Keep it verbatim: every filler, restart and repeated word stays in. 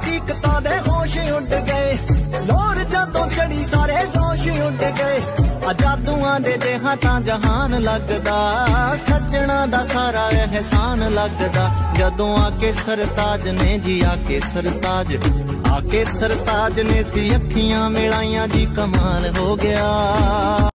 ਰੀਕਤਾਂ ਦੇ ਹੋਸ਼ ਉੱਡ ਗਏ, ਲੋਰ ਜਦੋਂ ਚੜੀ ਸਾਰੇ ਜੋਸ਼ ਉੱਡ ਗਏ। ਜਾਦੂਆਂ ਦੇ ਜਿਹਾ ਤਾਂ ਜਹਾਨ ਲੱਗਦਾ, ਸੱਜਣਾ ਦਾ ਸਾਰਾ ਅਹਿਸਾਨ ਲੱਗਦਾ। ਜਦੋਂ ਆਕੇ ਸਰਤਾਜ ਨੇ ਜੀ ਆਕੇ ਸਰਤਾਜ, ਆਕੇ ਸਰਤਾਜ ਨੇ ਸੀ ਅੱਖੀਆਂ ਮਿਲਾਈਆਂ ਜੀ ਕਮਾਲ ਹੋ ਗਿਆ।